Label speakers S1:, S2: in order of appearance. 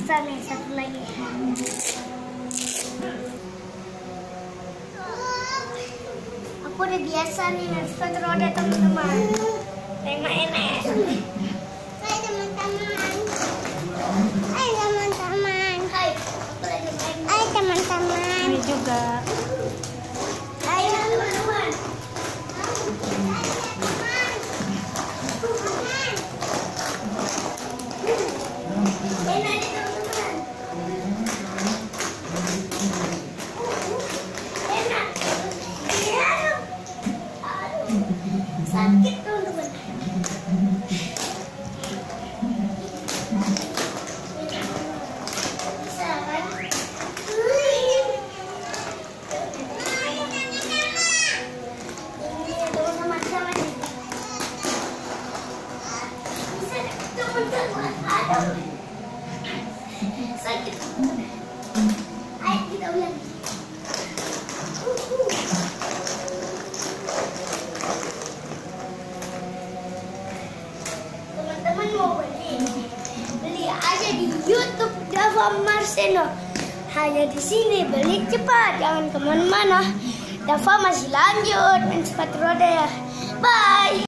S1: bisa nih, satu lagi. Aku udah biasa nih naik sepatu roda, teman-teman. Enak-enak. Hai teman-teman. Hai teman-teman. Hai. Aku lagi main. Hai teman-teman.
S2: Ini juga.
S1: Hai teman-teman. Enak nih teman-teman. Enak. Aduh. Sakit teman-teman. Bisa kan? Ini teman-teman sama nih. Bisa teman-teman. Aduh. Sakit. Ayo kita ulang. Teman-teman mau beli aja di YouTube Dava Marceno. Hanya di sini, beli cepat, jangan kemana-mana. Dava masih lanjut main sepatu roda ya. Bye.